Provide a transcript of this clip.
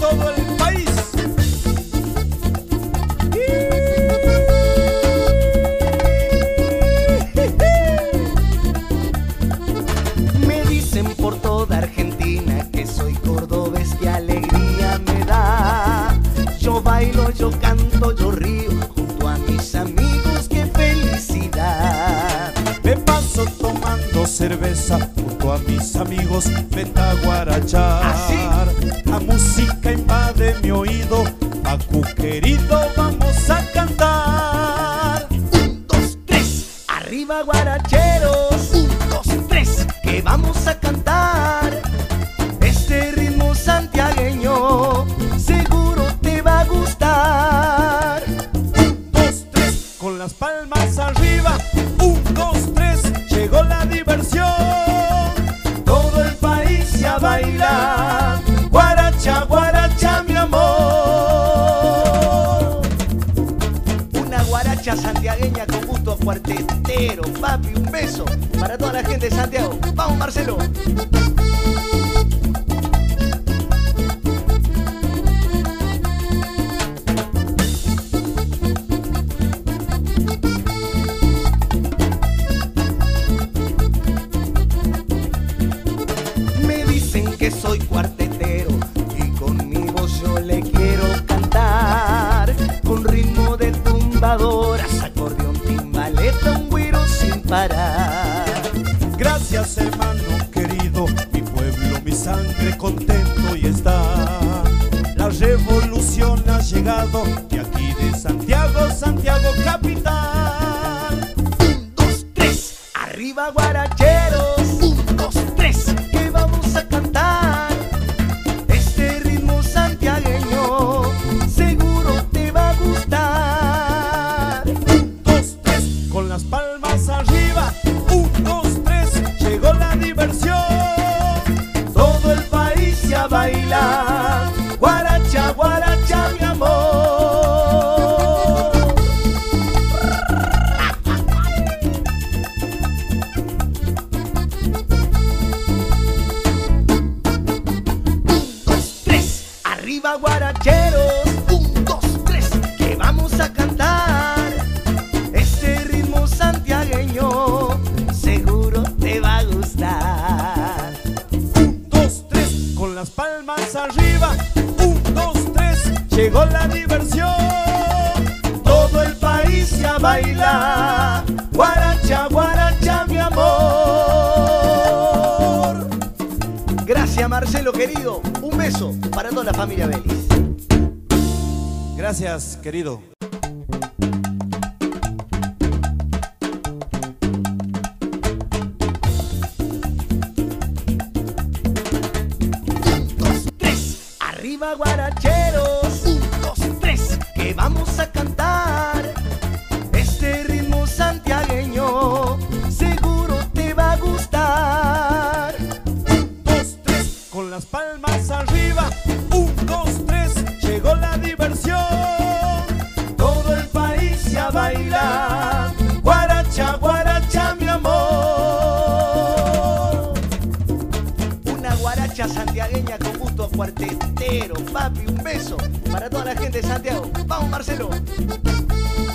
todo el país. Me dicen por toda Argentina que soy cordobés, qué alegría me da. Yo bailo, yo canto, yo río junto a mis amigos, qué felicidad. Me paso tomando cerveza junto a mis amigos, vente a guarachar. ¿Así? La música invade mi oído, Pacu querido, vamos a cantar. 1, 2, 3, arriba guaracheros. 1, 2, 3, que vamos a cantar. Este ritmo santiagueño seguro te va a gustar. 1, 2, 3, con las palmas arriba. 1, 2, 3, llegó la diversión. Todo el país se a bailar. Guaracha, guaracha, mi amor. Una guaracha santiagueña con gusto a cuartetero. Papi, un beso para toda la gente de Santiago. Vamos, Marcelo. Me dicen que soy cuartetero y con mi voz yo le quiero cantar. Con ritmo de tumbadoras, acordeón, timbaleta, un güiro sin parar. Gracias, hermano querido, mi pueblo, mi sangre, contento y está. La revolución ha llegado de aquí de Santiago, Santiago capital. 1, 2, 3, arriba guaracheros. 1, 2, 3, que vamos a cantar. Este ritmo santiagueño seguro te va a gustar. 1, 2, 3, con las palmas arriba. 1, 2, 3, llegó la diversión. Todo el país se a bailar. Guaracha, guaracha, mi amor. Arriba guaracheros. 1, 2, 3, que vamos a cantar. Este ritmo santiagueño seguro te va a gustar. 1, 2, 3, con las palmas arriba. 1, 2, 3, llegó la diversión. Todo el país se a bailar. Guaracha, guaracha, mi amor. Gracias, Marcelo querido. Un beso para toda la familia Vélez. Gracias, querido. Arriba guaracheros. 1, 2, 3, que vamos a cantar. Este ritmo santiagueño seguro te va a gustar. 1, 2, 3, con las palmas arriba. 1, 2, 3, llegó la diversión. Todo el país se a bailar. Guaracha, guaracha, mi amor. Una guaracha santiagueña con gusto a cuartetero. Papi, un beso para toda la gente de Santiago. Vamos, Marcelo.